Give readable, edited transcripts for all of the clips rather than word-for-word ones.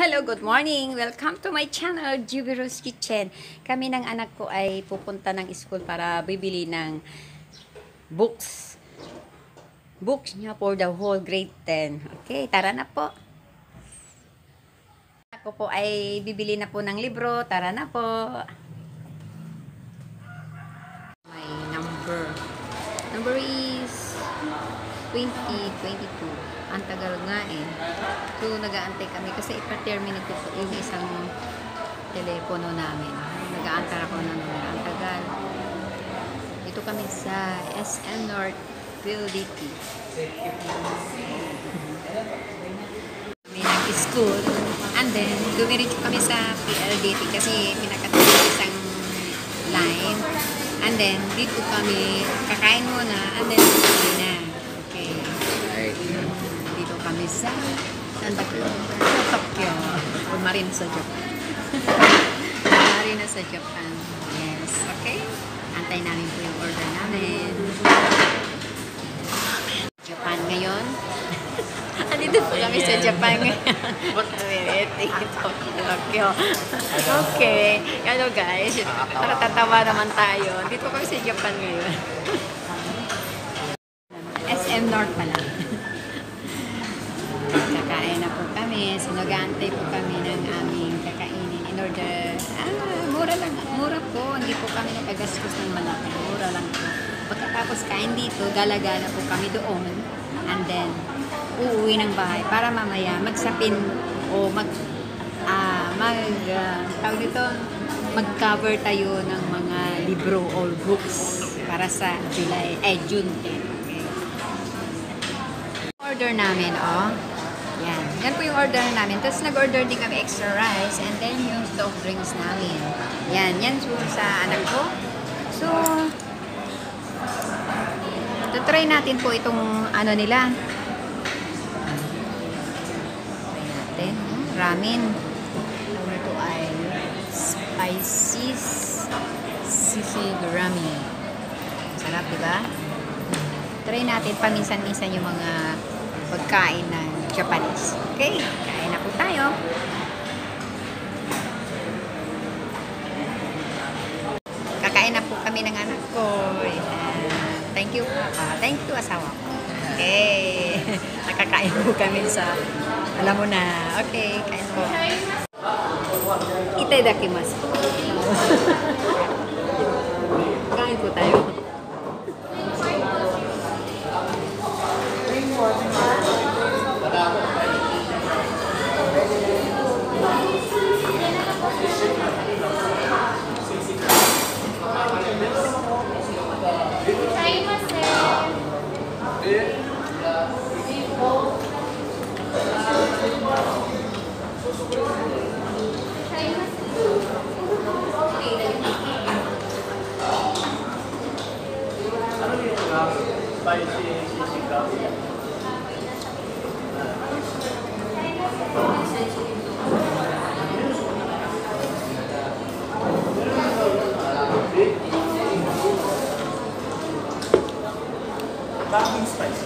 Hello, good morning! Welcome to my channel, Jubiro's Kitchen. Kami ng anak ko ay pupunta ng school para bibili ng books. Books niya for the whole grade 10. Okay, tara na po. Ako po ay bibili na po ng libro. Tara na po. My number. Number is 2022. Ang tagal nga eh. So, nag-aantay kami kasi ipa-terminate ko po yung isang telepono namin. Nag-aantay ako ng numero. Ang tagal. Dito kami sa SM North PLDT. Kami nag-school. And then, dumiretso kami sa PLDT kasi pinakatapos isang line. And then, dito kami kakain muna. And then, uwi na. Okay. Dito kami sa Tokyo. Marina sa Japan. Marina sa Japan. Yes. Okay. Antay namin po yung order namin. Japan ngayon. Andito po kami sa Japan ngayon. Tokyo. Okay. Ano guys, nakatatawa naman tayo. Dito kami sa Japan ngayon. SM North pala. Kakain na po kami. So, nag-aantay po kami ng aming kakainin in order. Mura lang. Mura po. Hindi po kami nakagastos ng malaki. Mura lang po. Pagkatapos kain dito, gala-gala po kami doon. And then, uuwi ng bahay para mamaya magsapin o tawag dito, mag-cover tayo ng mga libro or books para sa June 10. Okay. Order namin, oh. Yan. Yan po yung order namin. Tapos nag-order din kami extra rice and then yung soft drinks namin. Yan. Yan po sa anak ko. So, try natin po itong ano nila. Try natin. Ramen. Ito ay spicy sisig ramen. Sarap, diba? Try natin paminsan-minsan yung mga pagkain ng Japanese. Okay, kain na po tayo. Kakain na po kami ng anak ko. Thank you, Papa. Thank you, asawa ko. Okay. Nakakain po kami sa, alam mo na. Okay, kain po. Itadakimasu. Kain po tayo. Bakit spicy?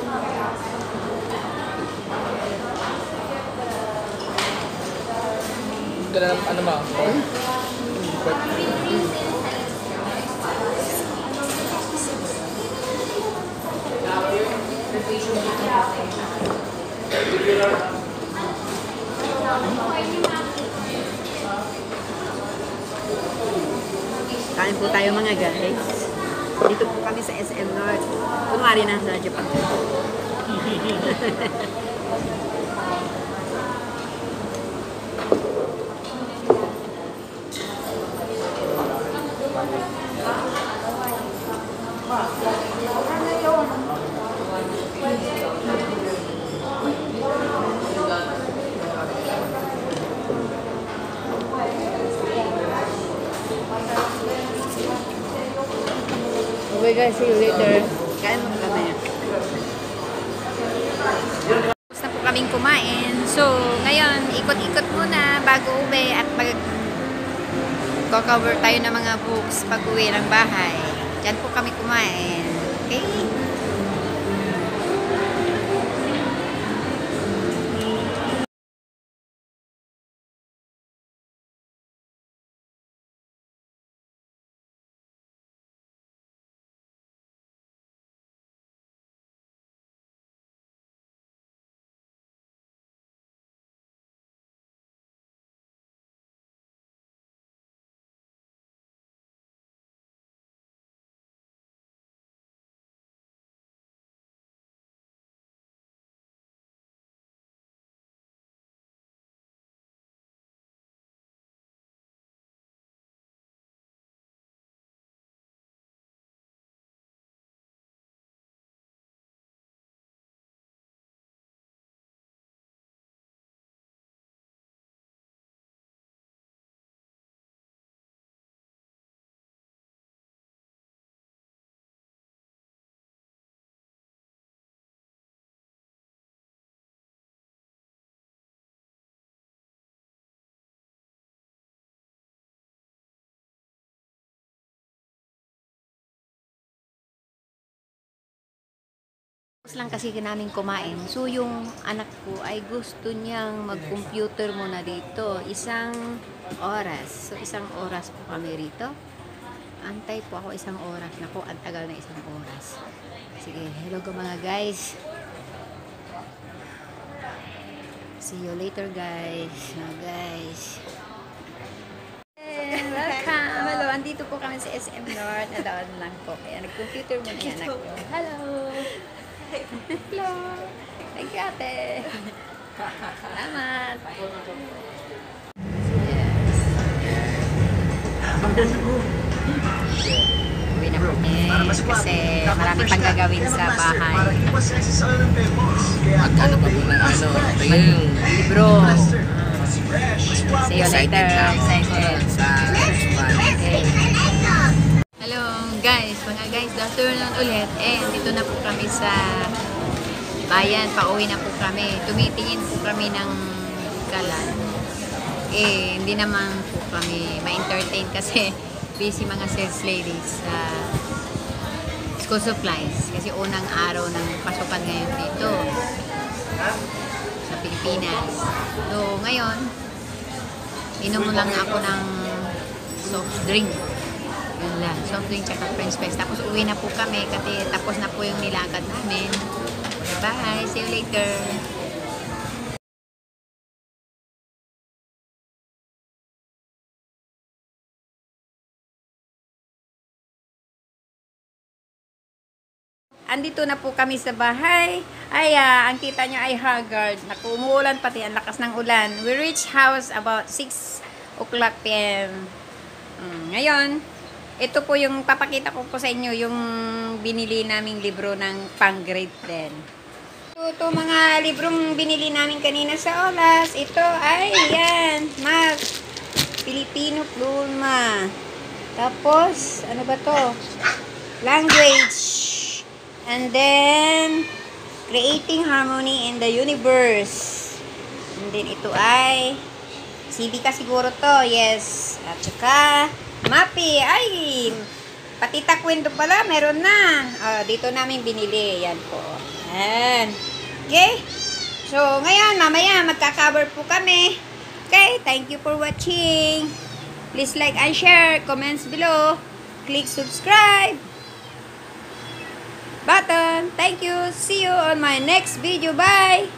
Ano ba? Kain po tayo mga guys. Dito po kami sa SM North. Kunwari na sa Japan. Okay guys, see you later. Kain mo kami. Tapos na po kaming kumain. So, ngayon, ikot-ikot muna bago uwi at mag-cover tayo ng mga books pag uwi ng bahay. Diyan po kami kumain. Okay? Tapos lang kasi namin kumain. So, yung anak ko ay gusto niyang mag-computer muna dito. Isang oras. So, isang oras po kami rito. Antay po ako isang oras. Naku, ang tagal na isang oras. Sige, hello ko mga guys. See you later guys. Guys. Welcome! Hello, andito po kami sa SM North. Nadaan lang po. Kaya nag-computer muna yung anak ko. Hello! Hello! Thank you, ate! Salamat! Uwi na po kasi marami pang gagawin sa bahay. Magkano ba po ng ano? Ito yung Libro. See you later. excited sa next one. Okay. Hello guys, mga guys, good afternoon ulit. Dito na po kami sa bayan, pauwi na po kami. Tumitingin po kami ng kalan. Hindi naman po kami ma-entertain kasi busy mga sales ladies sa school supplies. Kasi unang araw ng pasukan ngayon dito sa Pilipinas. So ngayon, inom lang ako ng soft drink. Yun lang. Soft drink tsaka french fries. Tapos uwi na po kami kasi tapos na po yung nilakad namin. Bye! See you later! Andito na po kami sa bahay. Ay, ang kita nyo ay haggard. Naku, umuulan pati. Ang lakas ng ulan. We reach house about 6 o'clock p.m. Ngayon, ito po yung papakita ko po sa inyo yung binili naming libro ng pang grade 10. Ito mga librong binili namin kanina sa Olas. Ito ay yan. Math. Filipino Pluma. Tapos, ano ba to? Language. And then, Creating Harmony in the Universe. And then, ito ay CB ka siguro to. Yes. At saka, MAPI. Ay, pati takwento pala, meron na. Dito namin binili. Yan po. Yan. Okay? So, ngayon, mamaya, magka-cover po kami. Okay? Thank you for watching. Please like and share. Comments below. Click subscribe button. Thank you. See you on my next video. Bye.